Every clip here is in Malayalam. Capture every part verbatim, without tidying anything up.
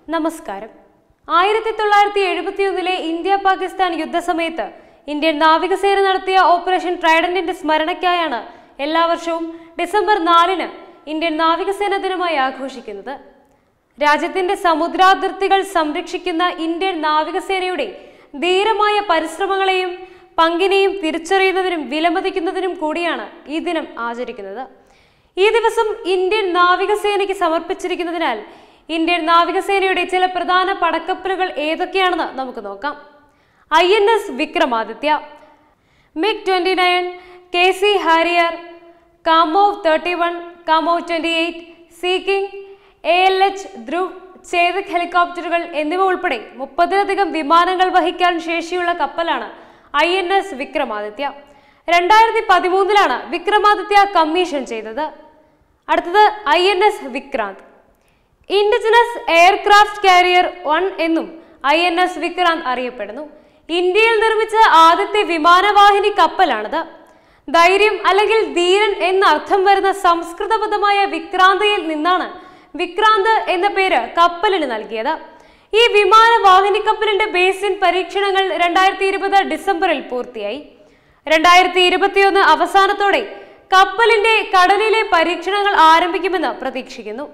നമസ്കാരം. ആയിരത്തി തൊള്ളായിരത്തി എഴുപത്തി ഒന്നിലെ ഇന്ത്യ പാകിസ്ഥാൻ യുദ്ധസമയത്ത് ഇന്ത്യൻ നാവികസേന നടത്തിയ ഓപ്പറേഷൻ ട്രൈഡന്റിന്റെ സ്മരണയ്ക്കായാണ് എല്ലാ വർഷവും ഡിസംബർ നാലിന് ഇന്ത്യൻ നാവികസേന ദിനമായി ആഘോഷിക്കുന്നത്. രാജ്യത്തിന്റെ സമുദ്രാതിർത്തികൾ സംരക്ഷിക്കുന്ന ഇന്ത്യൻ നാവികസേനയുടെ ധീരമായ പരിശ്രമങ്ങളെയും പങ്കിനെയും തിരിച്ചറിയുന്നതിനും വിലമതിക്കുന്നതിനും കൂടിയാണ് ഈ ദിനം ആചരിക്കുന്നത്. ഈ ദിവസം ഇന്ത്യൻ നാവികസേനയ്ക്ക് സമർപ്പിച്ചിരിക്കുന്നതിനാൽ ഇന്ത്യൻ നാവികസേനയുടെ ചില പ്രധാന പടക്കപ്പലുകൾ ഏതൊക്കെയാണെന്ന് നമുക്ക് നോക്കാം. I N S Vikramaditya, MiG twenty nine, K C Harrier, Kamov thirty one, Kamov twenty eight, Sea King, A L H Dhruv, Chetak ഹെലികോപ്റ്ററുകൾ എന്നിവ ഉൾപ്പെടെ മുപ്പതിലധികം വിമാനങ്ങൾ വഹിക്കാൻ ശേഷിയുള്ള കപ്പലാണ് ഐ എൻ എസ് വിക്രമാദിത്യ. രണ്ടായിരത്തി പതിമൂന്നിലാണ് വിക്രമാദിത്യ കമ്മീഷൻ ചെയ്തത്. അടുത്തത് I N S Vikrant. Indigenous aircraft carrier one എന്നും ഐ എൻ എസ് വിക്രാന്ത് അറിയപ്പെടുന്നു. ഇന്ത്യയിൽ നിർമ്മിച്ച ആദ്യത്തെ വിമാനവാഹിനി കപ്പലാണിത്. ധൈര്യം അല്ലെങ്കിൽ ധീരൻ എന്ന അർത്ഥം വരുന്ന സംസ്കൃത പദമായ വിക്രാന്തയിൽ നിന്നാണ് വിക്രാന്ത് എന്ന പേര് കപ്പലിന് നൽകിയത്. ഈ വിമാനവാഹിനി കപ്പലിന്റെ ബേസിൻ പരീക്ഷണങ്ങൾ രണ്ടായിരത്തി ഇരുപത് ഡിസംബറിൽ പൂർത്തിയായി. രണ്ടായിരത്തി ഇരുപത്തിയൊന്ന് അവസാനത്തോടെ കപ്പലിന്റെ കടലിലെ പരീക്ഷണങ്ങൾ ആരംഭിക്കുമെന്ന് പ്രതീക്ഷിക്കുന്നു.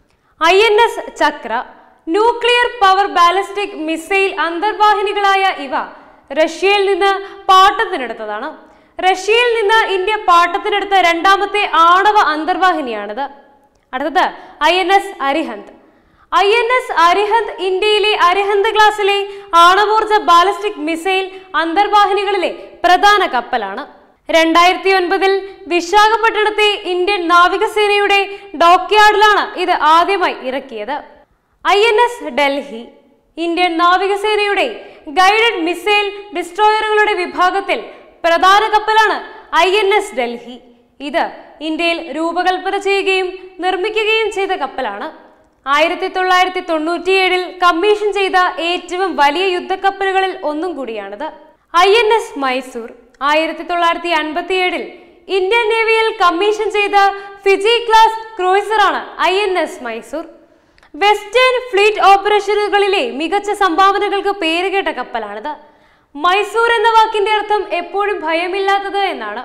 I N S Chakra. Nuclear power ballistic missile അന്തർവാഹിനികളായ ഇവ റഷ്യയിൽ നിന്ന് പാട്ടത്തിനെടുത്തതാണ്. റഷ്യയിൽ നിന്ന് ഇന്ത്യ പാട്ടത്തിനെടുത്ത രണ്ടാമത്തെ ആണവ അന്തർവാഹിനിയാണിത്. അടുത്തത് I N S Arihant. I N S Arihant ഇന്ത്യയിലെ അരിഹന്ത് ക്ലാസിലെ ആണവോർജ ബാലിസ്റ്റിക് മിസൈൽ അന്തർവാഹിനികളിലെ പ്രധാന കപ്പലാണ്. രണ്ടായിരത്തി ഒൻപതിൽ വിശാഖപട്ടണത്തെ ഇന്ത്യൻ നാവികസേനയുടെ ഡോക്യാർഡിലാണ് ഇത് ആദ്യമായി ഇറക്കിയത്. I N S Delhi. Indian നാവികസേനയുടെ ഗൈഡഡ് മിസൈൽ ഡിസ്ട്രോയറുകളുടെ വിഭാഗത്തിൽ പ്രധാന കപ്പലാണ് ഐ എൻ എസ് ഡൽഹി. ഇത് ഇന്ത്യയിൽ രൂപകൽപ്പന ചെയ്യുകയും നിർമ്മിക്കുകയും ചെയ്ത കപ്പലാണ്. ആയിരത്തി തൊള്ളായിരത്തി തൊണ്ണൂറ്റിയേഴിൽ കമ്മീഷൻ ചെയ്ത ഏറ്റവും വലിയ യുദ്ധക്കപ്പലുകളിൽ ഒന്നും കൂടിയാണിത്. I N S Mysore. ആയിരത്തി തൊള്ളായിരത്തി അൻപത്തി ഏഴിൽ ഇന്ത്യൻ നേവിയിൽ കമ്മീഷൻ ചെയ്ത ഫിജി ക്ലാസ് ക്രൂയിസറാണ് I N S Mysore. Western fleet ഓപ്പറേഷനുകളിലെ മികച്ച സംഭാവനകൾക്ക് പേരുകേട്ട കപ്പലാണിത്. മൈസൂർ എന്ന വാക്കിന്റെ അർത്ഥം എപ്പോഴും ഭയമില്ലാത്തത് എന്നാണ്.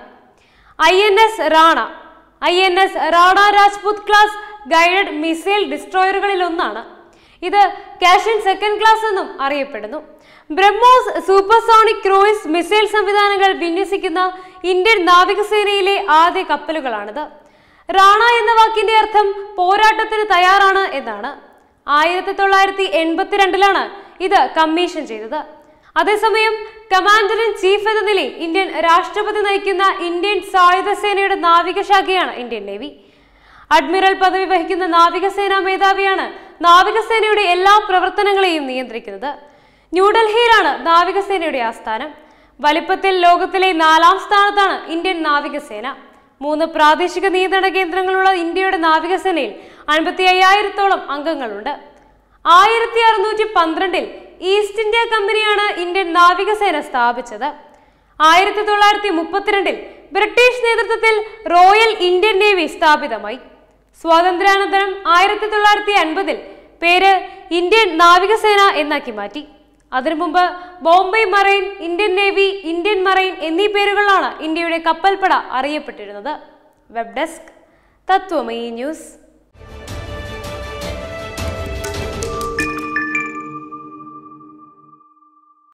I N S Rana. I N S Rana Rajput class guided missile ഡിസ്ട്രോയറുകളിൽ ഒന്നാണ്. ഇത് കാഷിൻ സെക്കൻഡ് ക്ലാസ് എന്നും അറിയപ്പെടുന്നു. ബ്രഹ്മോസ് സൂപ്പർസോണിക് ക്രൂയിസ് മിസൈൽ സംവിധാനങ്ങൾ വിന്യസിക്കുന്ന ഇന്ത്യൻ നാവികസേനയിലെ ആദ്യ കപ്പലുകളാണിത്. റാണ എന്ന വാക്കിന്റെ അർത്ഥം പോരാട്ടത്തിന് തയ്യാറാണ് എന്നാണ്. ആയിരത്തി തൊള്ളായിരത്തി എൺപത്തിരണ്ടിലാണ് ഇത് കമ്മീഷൻ ചെയ്തത്. അതേസമയം കമാൻഡർ ഇൻ ചീഫ് എന്ന നിലയിൽ ഇന്ത്യൻ രാഷ്ട്രപതി നയിക്കുന്ന ഇന്ത്യൻ സായുധ സേനയുടെ നാവികശാഖയാണ് ഇന്ത്യൻ നേവി. അഡ്മിറൽ പദവി വഹിക്കുന്ന നാവികസേനാ മേധാവിയാണ് നാവികസേനയുടെ എല്ലാ പ്രവർത്തനങ്ങളെയും നിയന്ത്രിക്കുന്നത്. ന്യൂഡൽഹിയിലാണ് നാവികസേനയുടെ ആസ്ഥാനം. വലിപ്പത്തിൽ ലോകത്തിലെ നാലാം സ്ഥാനത്താണ് ഇന്ത്യൻ നാവികസേന. മൂന്ന് പ്രാദേശിക നിയന്ത്രണ കേന്ദ്രങ്ങളുള്ള ഇന്ത്യയുടെ നാവികസേനയിൽ അൻപത്തി അയ്യായിരത്തോളം അംഗങ്ങളുണ്ട്. ആയിരത്തി അറുന്നൂറ്റി പന്ത്രണ്ടിൽ ഈസ്റ്റ് ഇന്ത്യ കമ്പനിയാണ് ഇന്ത്യൻ നാവികസേന സ്ഥാപിച്ചത്. ആയിരത്തി തൊള്ളായിരത്തി മുപ്പത്തിരണ്ടിൽ ബ്രിട്ടീഷ് നേതൃത്വത്തിൽ റോയൽ ഇന്ത്യൻ നേവി സ്ഥാപിതമായി. സ്വാതന്ത്ര്യാനന്തരം ആയിരത്തി തൊള്ളായിരത്തി അൻപതിൽ പേര് ഇന്ത്യൻ നാവികസേന എന്നാക്കി മാറ്റി. അതിനു മുമ്പ് Bombay Marine, Indian Navy, Indian Marine എന്നീ പേരുകളിലാണ് ഇന്ത്യയുടെ കപ്പൽപ്പട അറിയപ്പെട്ടിരുന്നത്. Web desk, Tatwamayi news.